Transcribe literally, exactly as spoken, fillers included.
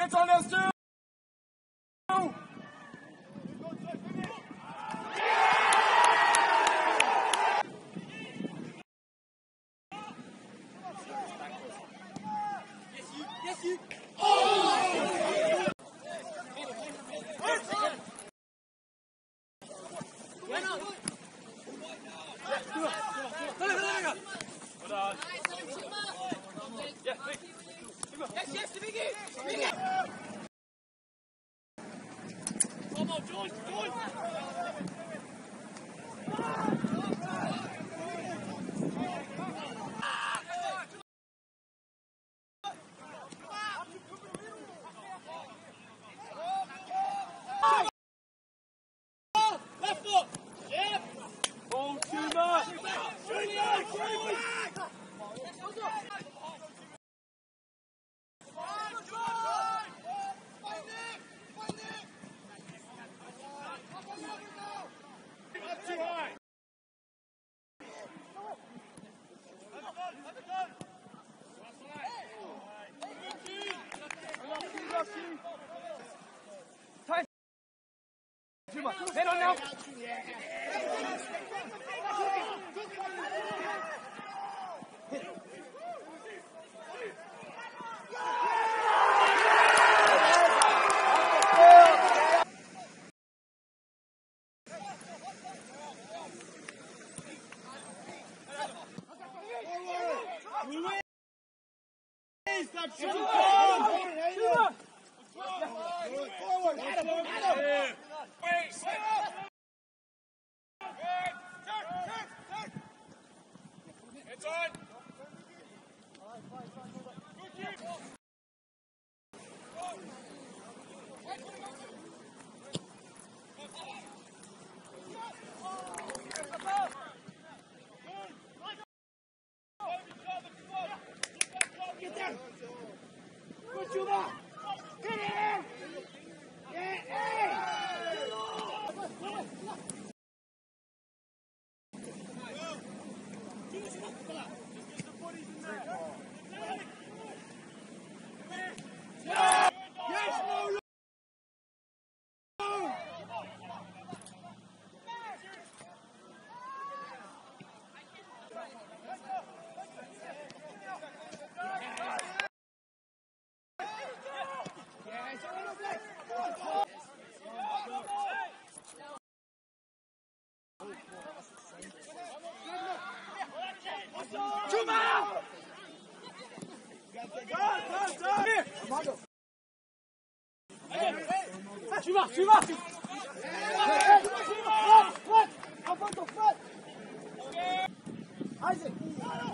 Hands on those two! Yes, you. Yes, yes, Vicky! Come on, George, George! Left foot! Yeah! Oh, too much! Too high! Time! Too much! Head on now! Stop shooting! Forward! Forward! Adam! Adam! Wait! It's on! Get there! Good, Juba! Get in! Get in! Yes, no, Suivant, suivant! Front, front! En front, en front! Isaac!